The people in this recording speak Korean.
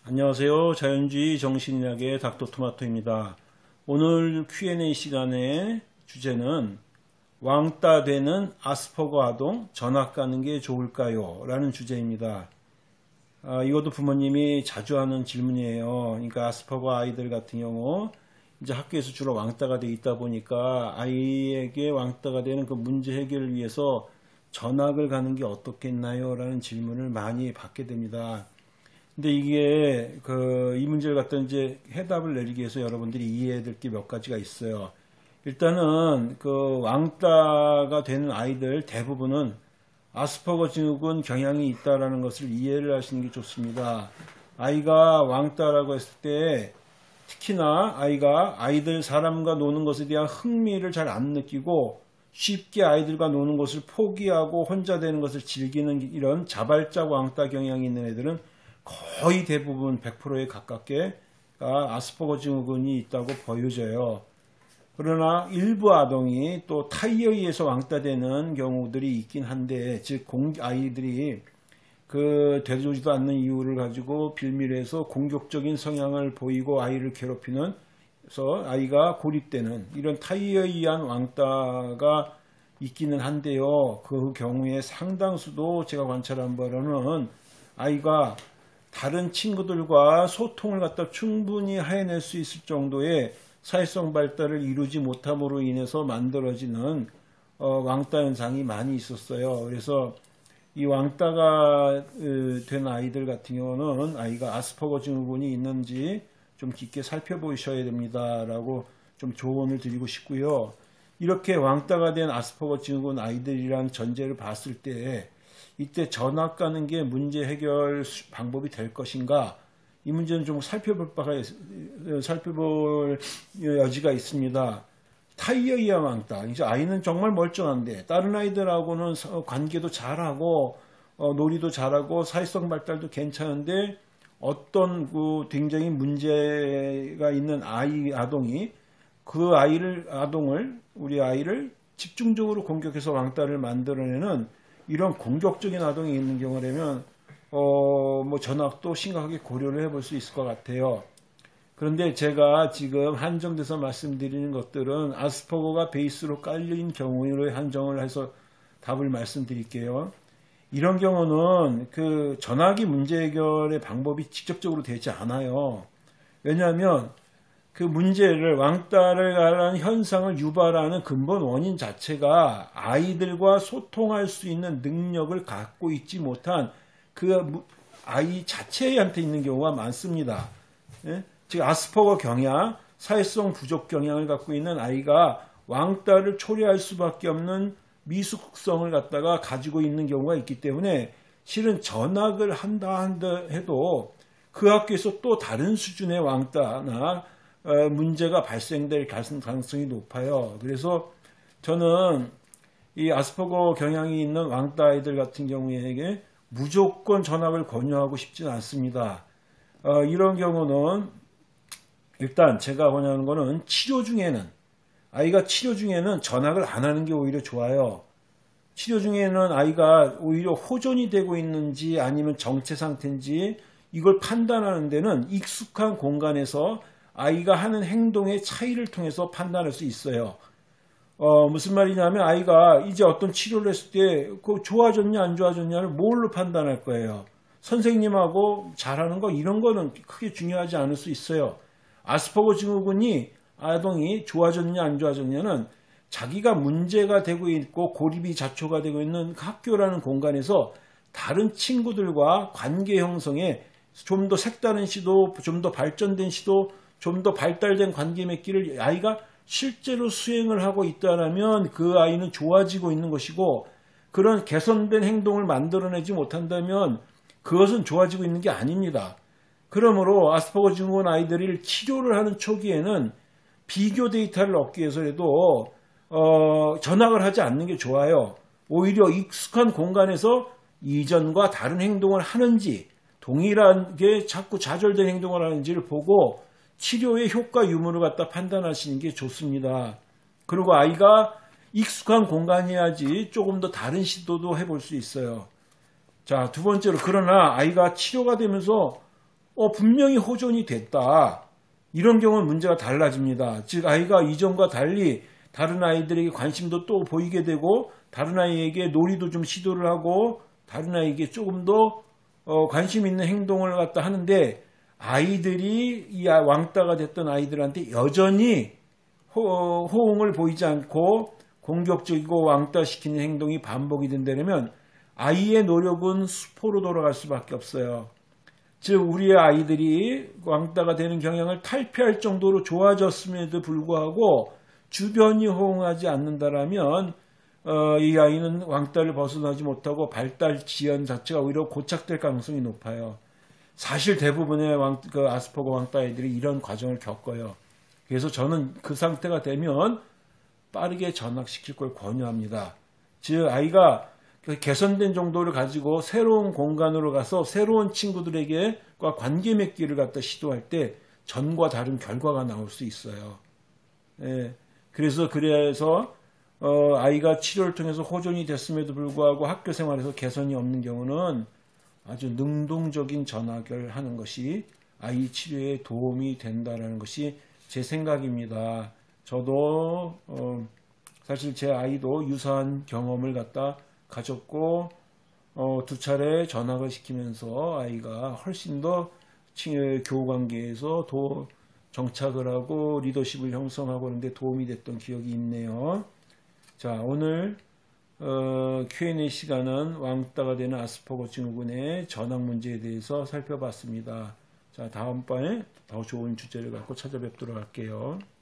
안녕하세요. 자연주의 정신의학의 닥터토마토입니다. 오늘 Q&A 시간의 주제는 왕따 되는 아스퍼거 아동 전학 가는 게 좋을까요? 라는 주제입니다. 이것도 부모님이 자주 하는 질문이에요. 그러니까 아스퍼거 아이들 같은 경우 이제 학교에서 주로 왕따가 돼 있다 보니까 아이에게 왕따가 되는 그 문제 해결을 위해서 전학을 가는 게 어떻겠나요? 라는 질문을 많이 받게 됩니다. 근데 이게 이 문제를 갖다 이제 해답을 내리기 위해서 여러분들이 이해해야 될 게 몇 가지가 있어요. 일단은 그 왕따가 되는 아이들 대부분은 아스퍼거 증후군 경향이 있다라는 것을 이해를 하시는 게 좋습니다. 아이가 왕따라고 했을 때 특히나 아이들 사람과 노는 것에 대한 흥미를 잘 안 느끼고 쉽게 아이들과 노는 것을 포기하고 혼자 되는 것을 즐기는 이런 자발적 왕따 경향이 있는 애들은 거의 대부분 100%에 가깝게 아스퍼거 증후군이 있다고 보여져요. 그러나 일부 아동이 또 타이에 의해서 왕따되는 경우들이 있긴 한데, 즉 아이들이 되돌지도 않는 이유를 가지고 빌미를 해서 공격적인 성향을 보이고 아이를 괴롭히는, 그래서 아이가 고립되는 이런 타이에 의한 왕따가 있기는 한데요. 그 경우에 상당수도 제가 관찰한 바로는 아이가 다른 친구들과 소통을 갖다 충분히 해낼 수 있을 정도의 사회성 발달을 이루지 못함으로 인해서 만들어지는 왕따 현상이 많이 있었어요. 그래서 이 왕따가 된 아이들 같은 경우는 아이가 아스퍼거 증후군이 있는지 좀 깊게 살펴보셔야 됩니다 라고 좀 조언을 드리고 싶고요. 이렇게 왕따가 된 아스퍼거 증후군 아이들이란 전제를 봤을 때 이때 전학 가는 게 문제 해결 방법이 될 것인가? 이 문제는 좀 살펴볼 여지가 있습니다. 타이에 의한 왕따. 이제 아이는 정말 멀쩡한데 다른 아이들하고는 관계도 잘하고 놀이도 잘하고 사회성 발달도 괜찮은데 어떤 굉장히 문제가 있는 아동이 우리 아이를 집중적으로 공격해서 왕따를 만들어내는 이런 공격적인 아동이 있는 경우라면 전학도 심각하게 고려를 해볼 수 있을 것 같아요. 그런데 제가 지금 한정돼서 말씀드리는 것들은 아스퍼거가 베이스로 깔린 경우로 한정을 해서 답을 말씀드릴게요. 이런 경우는 전학이 문제 해결의 방법이 직접적으로 되지 않아요. 왜냐하면 그 문제를 왕따를 가는 현상을 유발하는 근본 원인 자체가 아이들과 소통할 수 있는 능력을 갖고 있지 못한 그 아이 자체한테 있는 경우가 많습니다. 예? 즉 아스퍼거 경향, 사회성 부족 경향을 갖고 있는 아이가 왕따를 초래할 수밖에 없는 미숙성을 갖다가 가지고 있는 경우가 있기 때문에 실은 전학을 한다 해도 그 학교에서 또 다른 수준의 왕따나 문제가 발생될 가능성이 높아요. 그래서 저는 이 아스퍼거 경향이 있는 왕따 아이들 같은 경우에게 무조건 전학을 권유하고 싶지는 않습니다. 이런 경우는 일단 제가 권유하는 거는 아이가 치료 중에는 전학을 안 하는 게 오히려 좋아요. 치료 중에는 아이가 오히려 호전이 되고 있는지 아니면 정체 상태인지 이걸 판단하는 데는 익숙한 공간에서 아이가 하는 행동의 차이를 통해서 판단할 수 있어요. 무슨 말이냐면 아이가 이제 어떤 치료를 했을 때 좋아졌냐 안 좋아졌냐를 뭘로 판단할 거예요. 선생님하고 잘하는 거 이런 거는 크게 중요하지 않을 수 있어요. 아스퍼거 증후군이 아동이 좋아졌냐 안 좋아졌냐는 자기가 문제가 되고 있고 고립이 자초가 되고 있는 학교라는 공간에서 다른 친구들과 관계 형성에 좀 더 색다른 시도, 좀 더 발전된 시도, 좀 더 발달된 관계 맺기를 아이가 실제로 수행을 하고 있다면 그 아이는 좋아지고 있는 것이고, 그런 개선된 행동을 만들어내지 못한다면 그것은 좋아지고 있는 게 아닙니다. 그러므로 아스퍼거 증후군 아이들을 치료를 하는 초기에는 비교 데이터를 얻기 위해서라도 전학을 하지 않는 게 좋아요. 오히려 익숙한 공간에서 이전과 다른 행동을 하는지 동일하게 자꾸 좌절된 행동을 하는지를 보고 치료의 효과 유무를 갖다 판단하시는 게 좋습니다. 그리고 아이가 익숙한 공간이어야지 조금 더 다른 시도도 해볼 수 있어요. 자, 두 번째로, 그러나 아이가 치료가 되면서 분명히 호전이 됐다. 이런 경우는 문제가 달라집니다. 즉 아이가 이전과 달리 다른 아이들에게 관심도 또 보이게 되고 다른 아이에게 놀이도 좀 시도를 하고 다른 아이에게 조금 더 관심 있는 행동을 갖다 하는데 아이들이 이 왕따가 됐던 아이들한테 여전히 호응을 보이지 않고 공격적이고 왕따시키는 행동이 반복이 된다면 아이의 노력은 수포로 돌아갈 수밖에 없어요. 즉 우리의 아이들이 왕따가 되는 경향을 탈피할 정도로 좋아졌음에도 불구하고 주변이 호응하지 않는다라면 이 아이는 왕따를 벗어나지 못하고 발달 지연 자체가 오히려 고착될 가능성이 높아요. 사실 대부분의 아스퍼거 왕따 아이들이 이런 과정을 겪어요. 그래서 저는 그 상태가 되면 빠르게 전학시킬 걸 권유합니다. 즉 아이가 개선된 정도를 가지고 새로운 공간으로 가서 새로운 친구들에게 관계 맺기를 갖다 시도할 때 전과 다른 결과가 나올 수 있어요. 예, 그래서 아이가 치료를 통해서 호전이 됐음에도 불구하고 학교 생활에서 개선이 없는 경우는 아주 능동적인 전학을 하는 것이 아이 치료에 도움이 된다는 것이 제 생각입니다. 저도 사실 제 아이도 유사한 경험을 갖다 가졌고 2차례 전학을 시키면서 아이가 훨씬 더 교우관계에서 정착을 하고 리더십을 형성하고 그런데 도움이 됐던 기억이 있네요. 자, 오늘 Q&A 시간은 왕따가 되는 아스퍼거 증후군의 전학 문제에 대해서 살펴봤습니다. 자, 다음번에 더 좋은 주제를 갖고 찾아뵙도록 할게요.